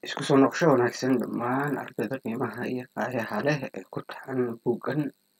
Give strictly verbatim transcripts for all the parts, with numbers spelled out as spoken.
Isku soo noqosho wanaagsan dhammaan ardayda qiimaha iyo qaayaha leh ee ku taxan buuggan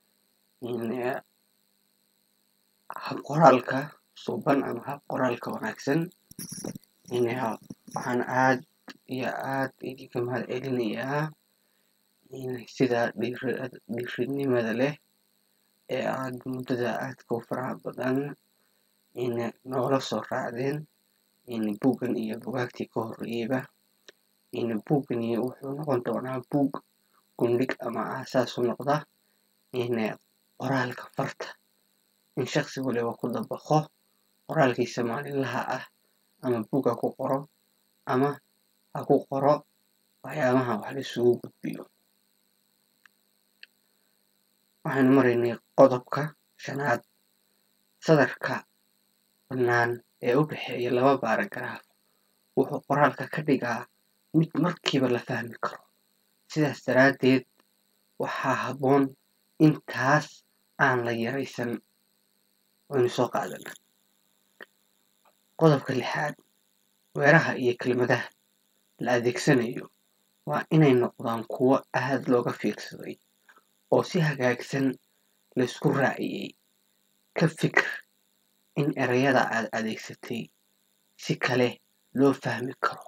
hab qoraalka suuban ama hab qoraalka wanaagsan. Waxaan aad iyo aad idinka mahad celinayaa sida dhiirranimada leh ee aad muddada aadka u faraha badan noola soo raacdeen buuggan iyo buugaagtii ka horreeyayba. Buuggani wuxuu noqon doonaa buug gundhig ama aasaas u noqda qoraalka farta, in shaqsi waliba ku dabaqo qoraalkiisa maalinlaha ah, ama buug ha ku qoro ama ha ku qoro waxyaabaha wax la isugu gudbiyo. Waxaynu maraynay qodobka shanaad, sadarka bannaan ee u dhexeeya laba baaragraaf wuxuu qoraalka ka dhigaa mid markiiba la fahmi karo. Sidaas daraaddeed, waxaa habboon in taas aan la yaraysan. Waynu soo qaadanaa qodobka lixaad, weeraha iyo kelmadaha la adeegsanayo waa inay noqdaan kuwo aad looga fiirsaday oo si hagaagsan la isku raaciyay. Ka fikir in erayada aad adeegsatay si kale loo fahmi karo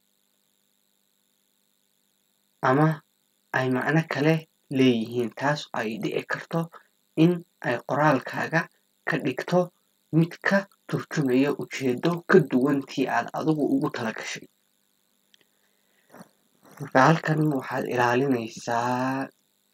ama ay macno kale leeyihiin, taas ay dhici karto in ay qoraalkaaga ka dhigto mid ka turjumaya ujeeddo ka duwan tii aad adigu ugu tala gashay. Marka halkan waxaad ilaalinaysaa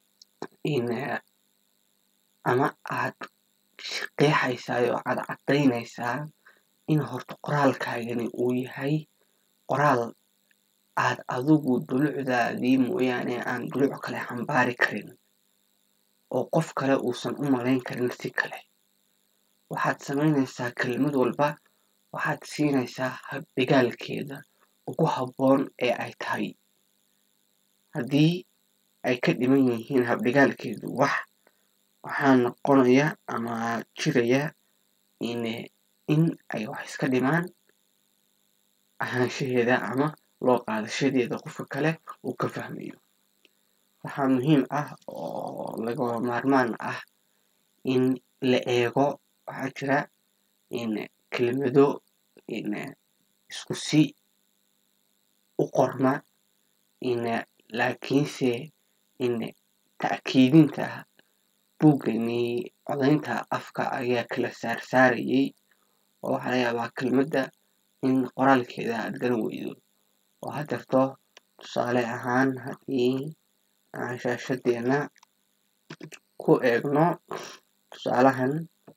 ama aad qeexaysaa oo aad caddaynaysaa in horta qoraalkaagani uu yahay qoraal aad adigu dulucdaadii mooyaane aan duluc kale xambaari karin oo qof kale uusan u malayn karin si kale. Waxaad samaynaysaa kelmad walba waxaad siinaysaa hab-dhigaalkeeda ugu habboon ee ay tahay. Haddii ay ka dhiman yihiin hab-dhigaalkeedu wax waxaa noqonaya ama jiraya in ay wax iska dhimaan ahaanshaheeda ama loo qaadashadeeda qofka kale uu ka fahmayo. Waxaa muhiim ah oo lagama maarmaan ah in la eego, waxaa jira kelmado isku si u qorma laakiinse ta'kiidinta buuggani codaynta afka ayaa kala saarsaarayay oo waxaa laga yaabaa kelmadda in qoraalkeeda aad garan weydo. oo haddeerto tusaale ahaan haddii aan shaashadeena ku eegno tusaalahan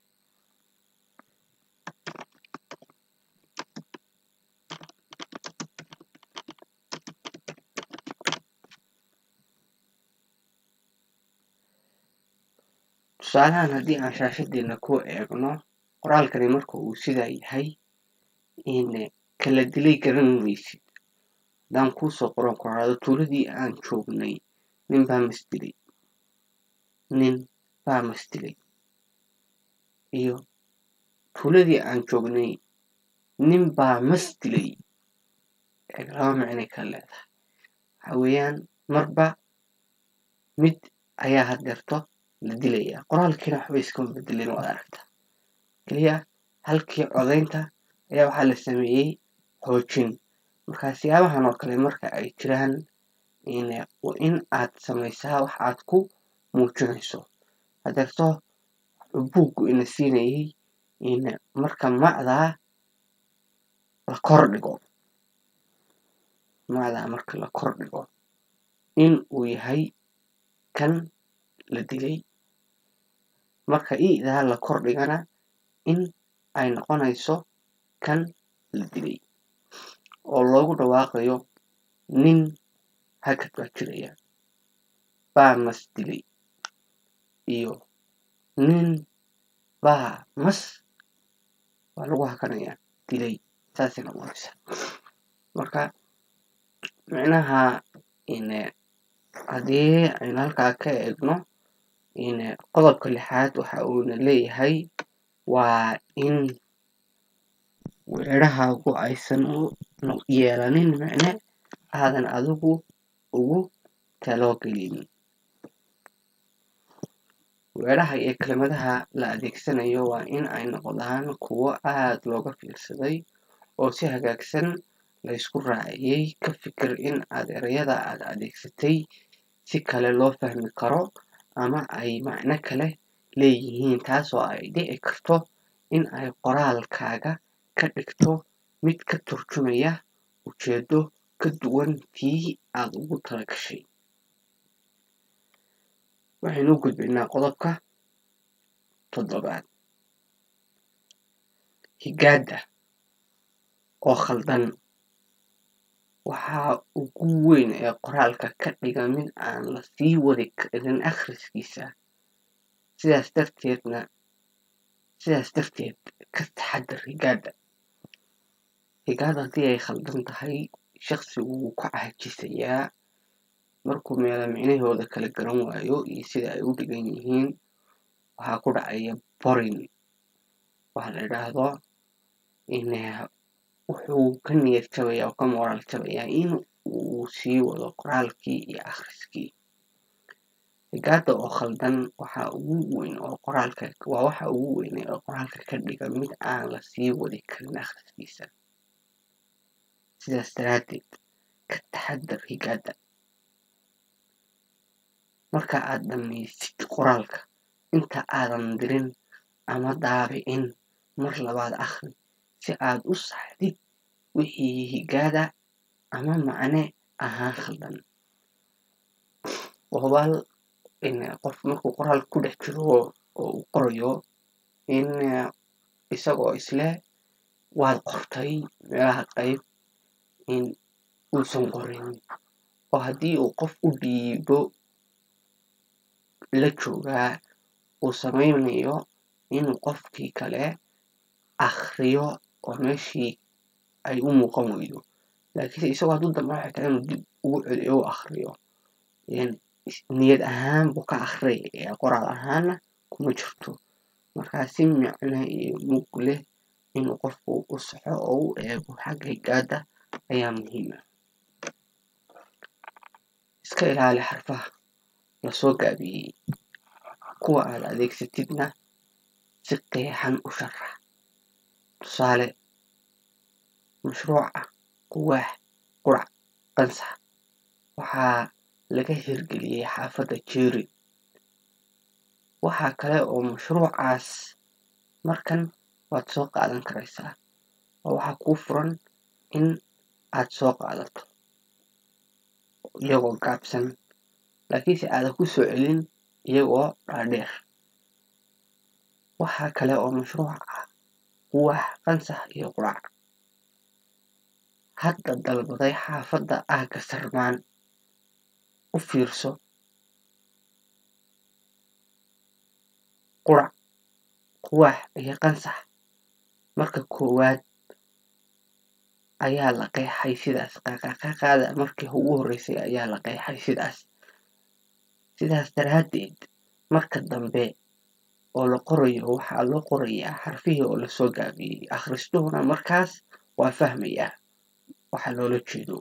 tusaalahan haddii aan shaashadeena ku eegno qoraalkani marka uu sidaa yahay kala dilay garan weysid. Haddaan kuu soo qoran ku raado tuuladii aan joognay nin baa mas dilay nin baa mas dilay iyo tuuladii aan joognay nin baa mas dilay, laba macnay kala leedahay. Waxa weeyaan marba mid ayaa haddeerto la dilayaa, qoraalkiina waxba iskama bedelin waad aragtaa. Kaliya halkii codaynta ayaa waxaa la sameeyey xoojin. Marka siyaabahan oo kale marka ay jiraan waa in aad samaysaa wax aad ku muujinayso. Haddeerto buuggu ina siinayay marka macdaa la kor dhigo macdaa marka la kor dhigo in uu yahay kan la dilay, marka i'daa la kor dhigana in ay noqonayso kan la dilay oo loogu dhawaaqayo nin hakad baa jiraya, baa mas dilay iyo nin baa mas waa lagu hakanayaa dilay, saasay noqonaysaa. Marka micnaha haddii aynu halkaa ka eegno qodobka lixaad waxa uuna leeyahay waa in weerarahaagu aysan u yeelanin micne aadan adigu ugu talogelin. Weeraha iyo kelmadaha la adeegsanayo waa in ay noqdaan kuwo aad looga fiirsaday oo si hagaagsan la isku raaciyay. Ka fikir in aad erayada aad adeegsatay si kale loo fahmi karo ama ay macno kale leeyihiin, taasoo ay dhici karto in ay qoraalkaaga ka dhigto mid ka turjumaya ujeedo ka duwan tii aad ugu talagashay. Waxaynu u gudbaynaa qodobka toddobaad. Higaada oo khaldan waxa ugu weyn ee qoraalka ka dhiga mid aan la sii wadi karin akhriskiisa. Sidaas darteedna sidaas darteed ka taxadar higaada. Higaada haddii ay khaldan tahay, shakhsigu wuu ka caajisayaa markuu meelo micnahooda kala garan waayo iyo sida ay u dhigan yihiin. Waxaa ku dhacaya boring waxa la yidhaahdo in wuxuu ka niyad jabaya oo ka moraal jabaya in uu sii wado qoraalkii iyo akhriskii. Higaada oo khaldan waxa ugu weyn oo qoraalka waa waxa ugu weyn ee qoraalka ka dhiga mid aan la sii wadi karin akhriskiisa. Sidaas daraaddeed ka taxadar higaada. Marka aad dhammaysid qoraalka, inta aadan dirin ama daabicin, mar labaad akhri si aad u saxdid wixii higaada ama macne ahaan khaldan. Waa hubaal in qof markuu qoraal ku dhex jiro oo uu qorayo in isagoo isleh waad qortay meelaha qayb in uusan qorin, oo haddii uu qof u dhiibo la joogaa uu sameynayo inuu qofkii kale akhriyo oo meeshii ay u muuqan weydo. Laakiinse isagoo hadduu damco xitaa inuu dib ugu celiyo oo akhriyo, niyad ahaan buu ka akhriyay, qoraal ahaanna kuma jirto. Markaa si macne iyo mug leh inuu qofku u saxo oo u eego xagga higaada ayaa muhiim ah. Iska ilaali xarfaha la soo gaabiyey. Kuwa aad adeegsatidna si qeexan u sharax. Tusaale: mashruuca, quwaax, qurac, qansax waxaa laga hirgeliyey xaafadda Jeeri. Waxa kale oo mashruucaas markan waad soo qaadan karaysaa oo waxaa kuu furan in aad soo qaadato iyagoo gaabsan, laakiinse aadan ku soo celin iyagoo dhaadheer. Waxa kale oo mashruuc ah quwaax, qansax iyo qurac. Hadda dalbaday xaafadda aagga Sarmaan. U fiirso. Qurac, quwaax iyo qansax marka koowaad ayaa la qeexay sidaas. Qaqaqaqada markii ugu horreysay ayaa la qeexay sidaas. Sidaas daraaddeed marka dambe oo la qorayo waxaa loo qorayaa xarfihii oo la soo gaabiyey. Akhristuhuna markaas waa fahmayaa waxa loola jeedo.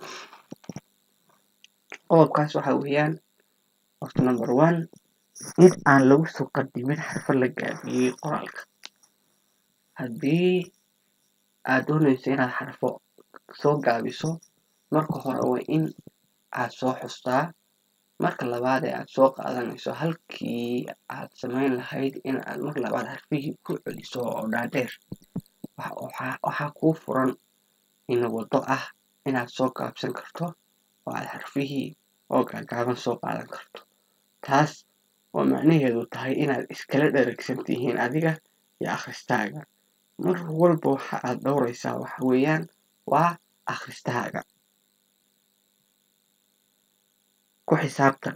Qodobkaas waxa weeyaan horta number one in aan lagu soo qadimin xarfo la gaabiyey qoraalka. Haddii aad doonayso inaad xarfo soo gaabiso, marka hore waa in aad soo xustaa. Marka labaad ee aad soo qaadanayso halkii aad samayn lahayd in aad mar labaad xarfihii ku celiso oo dhaadheer, waxaa kuu furan in waddo ah inaad soo gaabsan karto oo aad xarfihii oo gaagaaban soo qaadan karto. Taas oo macnaheedu tahay inaad iskala dheregsan tihiin adiga iyo akhristaaga. Mar walba waxa aad dhowraysaa waxa weeyaan waa akhristaaga. Ku xisaabtan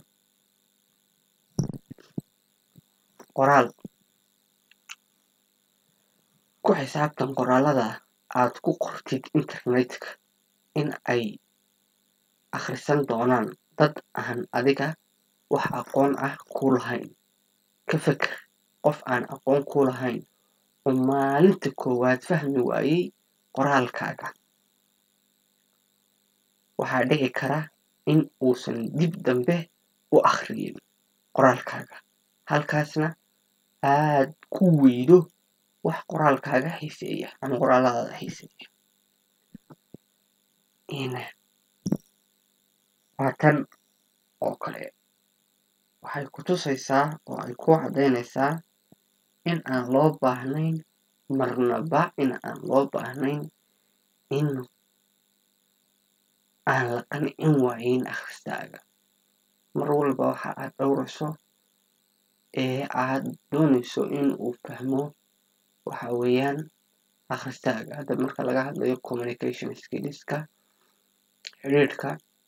qoraal. Ku xisaabtan qoraalada aad ku qortid internetka in ay akhrisan doonaan dad aan adiga wax aqoon ah ku lahayn. Ka fikir qof aan aqoon ku lahayn oo maalinta koowaad fahmi waayey qoraalkaaga. waxaa dhici kara in uusan dib dambe u akhriyin qoraalkaaga, halkaasna aad ku weydo wax qoraalkaaga xiiseeya ama qoraaladaada xiiseeya. Waa tan oo kale waxay ku tusaysaa oo ay ku caddaynaysaa in aan loo baahnayn marnaba in aan loo baahnayn in aan la qancin waayin akhristaaga. Mar walba waxa aad dhowrayso ee aad doonayso in uu fahmo waxa weeyaan akhristaaga. Hadda marka laga hadlayo communication skillska, xiriirka,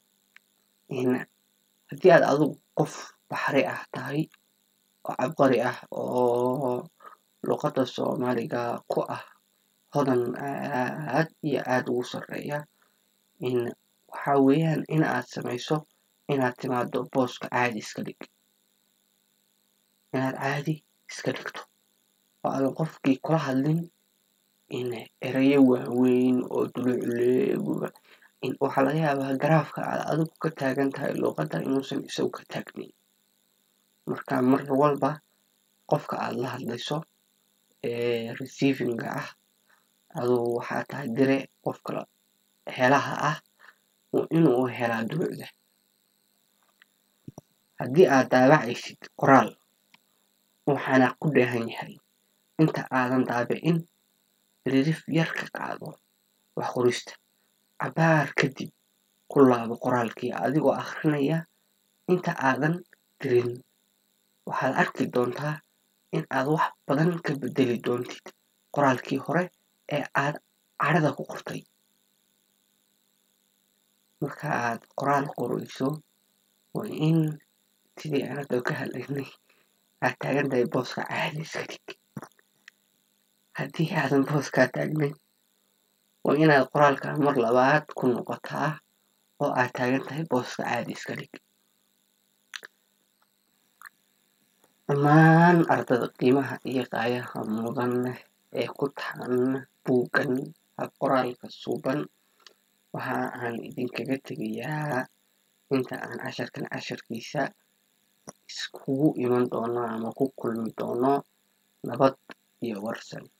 haddii aad adigu qof baxri ah tahay oo cabqari ah oo luqadda Soomaaliga ku ah hodan aad iyo aad ugu sarreeya, waxa weeyaan in aad samayso inaad timaado booska caadi iska dhig, inaad caadi iska dhigto oo aadan qofkii kula hadlin erayo waaweyn oo duluc leh. Waxaa laga yaabaa garaafka aad adigu ka taagan tahay luqadda inuusan isagu ka taagnayn. Marka mar walba qofka aad la hadlayso ee receiving-ga ah adigu waxaa tahay dire, qofka helaha ah waa inuu helaa dulucda. Haddii aad daabacaysid qoraal, waxaana ku dheehan yahay inta aadan daabicin ririf yar ka qaado wax qorista, cabaar kadib ku laabo qoraalkii adigoo akhrinaya inta aadan dirin. Waxaad arki doontaa in aad wax badan ka beddeli doontid qoraalkii hore ee aad cadhada ku qortay. Marka aad qoraal qorayso waa in sidii aan hadda ka hadlaynay aad taagan tahay booska caadi iska dhig. Haddii aadan booskaa taagnayn waa inaad qoraalka mar labaad ku noqotaa oo aad taagan tahay booska caadi iska dhig. Dhammaan ardada qiimaha iyo qaayaha mudan ee ku taxan buuggan hab qoraalka suuban, waxa aan idinkaga tegayaa inta aan casharkan casharkiisa iskugu iman doono ama ku kulmi doono nabad iyo warsan.